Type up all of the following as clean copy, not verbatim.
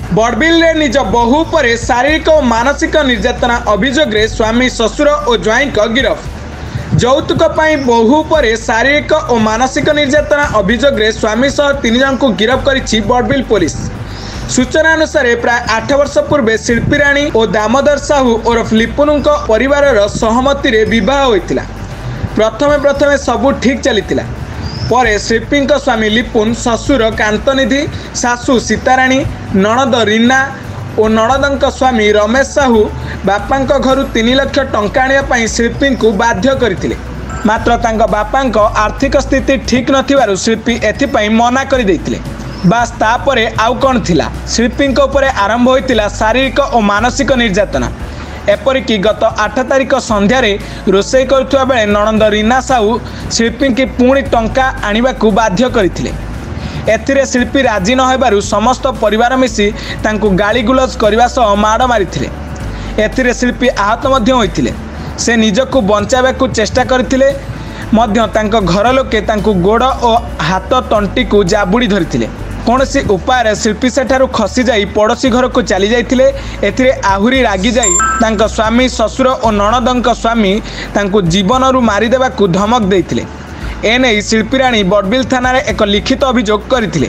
बड़बिल रे निज बहु पर शारीरिक और मानसिक निर्यातना अभियोग स्वामी ससुर और ज्वाई गिरफ। यौतुक बहु पर शारीरिक और मानसिक निर्यातना अभियोग स्वामी सह 3 जन को गिरफ करिछि बड़बिल पुलिस। सूचना अनुसार प्राय 8 वर्ष पूर्व शिल्पीराणी और दामोदर साहू ओरफ लिपुन परिवार सहमति रे विवाह होइतिला। प्रथमे सबू ठीक चलीतिला। परे शिल्पी स्वामी लिपुन, ससुर कांतनिधि, सासू सीताराणी, नणद रीना और नणद स्वामी रमेश साहू बापा घर 3 लाख टंका आने शिल्पी को बाध्य करथिले। मात्र तांका बापा आर्थिक स्थिति ठीक नथिबारु शिल्पी एथिपाई मना कर देथिले। बास तापरे आउ कौन थिला, शिल्पी उपरे आरंभ होइतिला शारीरिक और मानसिक निर्यातना। एपरिकी गत 8 तारिख संध्यारे रोषे करुवा बेले नणंद रीना साहू शिल्पी की पुणी टंका आनिबा को बाध्य करथिले। एथिरे शिल्पी राजी न होबारु समस्त परिवार मिसी तांको गाली गुलज करबा सह माड़ मारिथिले। एथिरे शिल्पी आहत मध्य होइथिले। से निजको बंचाबा को चेष्टा करथिले मध्य तांको घर लोके तांको गोड़ और हाथ तंटी को जाबुड़ी धरिथिले। कौनसी उपाय शिल्पी सेठारु खसी जाई पड़ोसी घर को चली जाइथिले। एथिरे आहुरी रागी जाई तांको स्वामी, ससुर और नणदंक स्वामी तांको जीवनरु मारिदेबा को धमक देइथिले। एने शिल्पीराणी बड़बिल थाना रे एक लिखित अभियोग करथिले।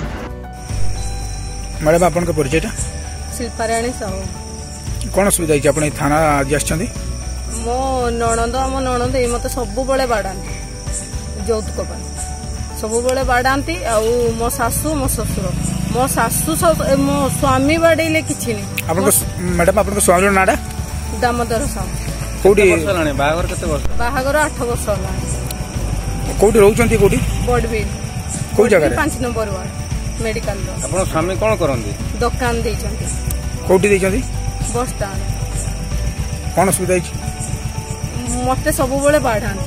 मैडम आपन को परिचयटा? शिल्पीराणी साहू। कोन सुविधा छै आपन थाना आज आछथि? मो नणंद मते सबु बेले बाडांती यौतुक पर सबु बेले बाडांती। आउ मो सासू मो ससुर मो सासू मो स्वामी बाडैले किछि नै। आपन को मैडम आपन को स्वामी नाडा? दामोदर साहू। कोडी बाहागर कते वर्ष? बाहागर 8 वर्ष होला। कोडी रहउछंती कोडी? बड़बिल। कोई जगह रे? 5 नंबर वार्ड मेडिकल रो। आपन स्वामी कोन करंती? दुकान देइछंती। कोडी देइछंती? Bus stand. कोन सुविधा छै? मते सबु बेले बाडांती।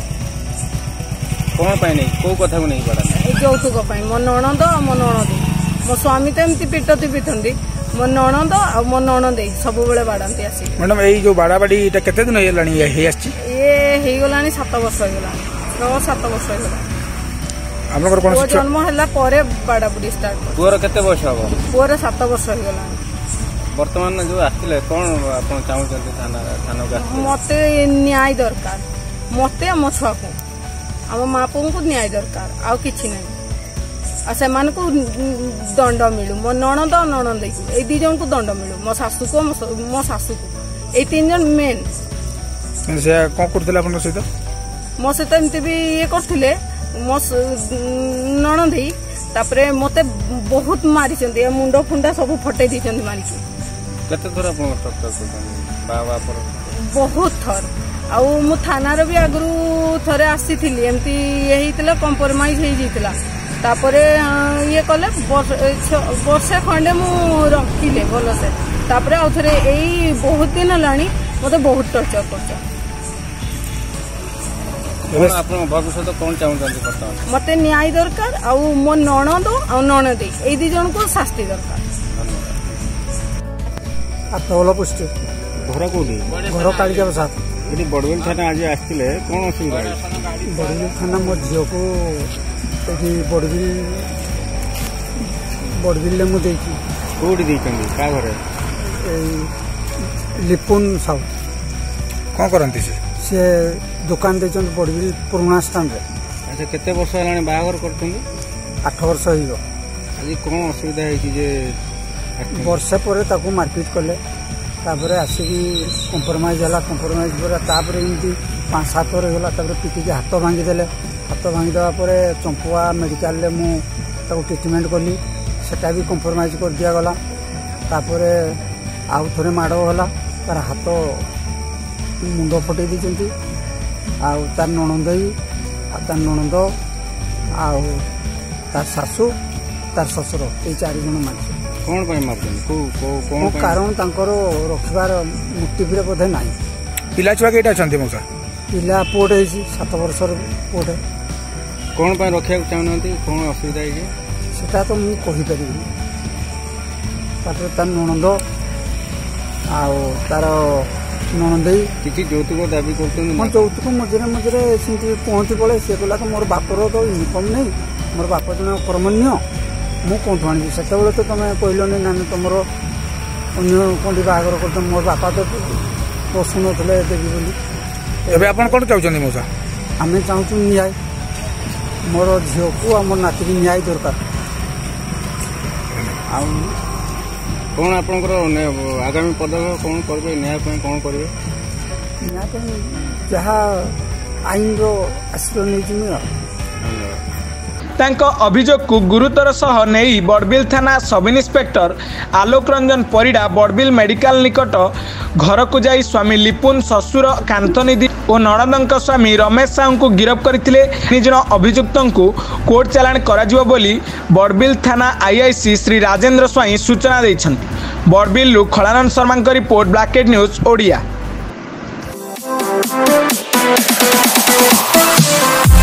कौन पाई नहीं को कथा को नहीं पड़ा यौतुक मो नणंद मो नणद मो स्वामी तो एमती पिटती पिटती मो नणंद आ मो नणद सब बेले बाड़ाती आसी। मैडम यही जो बाड़ाबाड़ी केते दिन हे गलानी 7 वर्ष हो गला 7 वर्ष हो गला। आपनकर कोन जन्म हला परे बाड़ाबुड़ी स्टार्ट। पुअर केते वर्ष हो? पुअर 7 वर्ष हो गला। वर्तमान जो आथिले कोन आपन चाहउछन्ते थाना का? मते न्याय दरकार, मते मो छुआ को आम मापू को न्याय दरकार आउ किछि नै। आ से मान को दंड मिलू मो नणद नणंद ए 2 जन को दंड मिलू मो सासू को ए 3 जन मेन। से कोन करथिला अपन सहित? मो से एमती भी ये करथिले मो नणंद तापरे मते बहुत मारी चंदी मुंडो फुंडा सब फटे दी चंदी मारी के। कते थोरा अपन टक्कर बाबा पर? बहुत थर। आउ मु थाना भी आगु थरे आसी एमती ये कंप्रोमाइज हो तापरे ये कले वर्षे खंडे मु रखिले भल से तापरे आउ थरे एई बहुत दिन लानी मते बहुत टर्चर करछ। आपन भविष्य कोन चाहउछन्ती करता? मते न्याय दरकार आउ मो नणद आ नणद ए 2 जन को शास्ति दरकार। आतोला पुष्ट घर कोडी? घर कालिका बसात। यदि बड़बिल थाना आज आसते कौन असुविधा? बड़बिल थाना मो झील को बड़बिल मुझे कौटी क्या घर? लिपुन साहू। कौन करती से दुकान दे बड़बिल पुराना स्टांड रे। अच्छा केते वर्ष है बाहागर कर? 8 वर्ष हो। आज कौन असुविधा है? वर्षे पर मारपिट कले तापर आसिकी कंप्रोमाइज है। कंप्रोमाइज पर एमती 5-7 वर गला पिटिकी हाथ भांगीदे। हाथ भांगीदेवा चंपुआ मेडिकल मु ट्रिटमेंट कली सेटा भी कंप्रोमाइज कर दिया गला। तापर आउ थे माड़ गला तार हाथ मुंड फटे दी आउ तार नणंद तार नणंद आउ तार सासू तार ससुर ये 4 जन मार। कौन मार कारण तांकर रखिबार मोटिव रे बोधे नाही। पिला छुआ केटा छंती मौसा? पिला पोट है 7 वर्षर पोट। कौन पाई रखिया चाहनती? कौन असुविधा है? सेटा तो मु कहि परिबी। तापर तार नणंद आउ तार नणंद किछि यौतुक दाबी करतन? मन यौतुक मझे मझे सिंती पहुंची पड़े से कहला तो मोर बापर तो इनकम नहीं, मोर बाप जन कर्मण्य ମୁଁ କେଉଁଠୁ ଆଣିବି ସେତେବେଳେ ତ ତୁମେ କହିଲନି ନା ତୁମର ଅନ୍ୟ କେଉଁଠି ବାହାଘର କରୁଛ ମୋ ବାପା ତ ପଶୁନଥିଲେ ଦେବି ବୋଲି। ଏବେ ଆପଣ କ'ଣ ଚାହୁଁଛନ୍ତି ମଉସା? ଆମେ ଚାହୁଁଛୁ ନ୍ୟାୟ, ମୋର ଝିଅକୁ ଆଉ ମୋର ନାତିକି ନ୍ୟାୟ ଦରକାର। ଆଉ କ'ଣ ଆପଣଙ୍କର ଆଗାମୀ ପଦକ୍ଷେପ କ'ଣ କରିବେ? ନ୍ୟାୟ ପାଇଁ କ'ଣ କରିବେ? ନ୍ୟାୟ ପାଇଁ ଯାହା ଆଇନର ଆଶ୍ରୟ ନେଇଛି ମୁଁ ଆଉ। ତାଙ୍କ ଅଭିଯୋଗକୁ ଗୁରୁତର ସହ ନେଇ ବଡ଼ବିଲ ଥାନା sub inspector Alok Ranjan Parida Barbil medical ନିକଟ ଘରକୁ ଯାଇ ସ୍ୱାମୀ ଲିପୁନ, ଶ୍ୱଶୁର କାନ୍ତନିଧି ଓ ନଣନ୍ଦଙ୍କ ସ୍ୱାମୀ ରମେଶ ସାହୁଙ୍କୁ ଗିରଫ କରିଥିଲେ। 3 ଜଣ ଅଭିଯୁକ୍ତଙ୍କୁ କୋର୍ଟ ଚାଲାଣ କରାଯିବ ବୋଲି ବଡ଼ବିଲ ଥାନା ଆଇଆଇସି ଶ୍ରୀ ରାଜେନ୍ଦ୍ର ସ୍ୱାଇଁ ସୂଚନା ଦେଇଛନ୍ତି। ବଡ଼ବିଲରୁ ଖଳାନନ୍ଦ ଶର୍ମାଙ୍କ ରିପୋର୍ଟ, ବ୍ଲାକେଟ୍ ନ୍ୟୁଜ୍ ଓଡ଼ିଆ।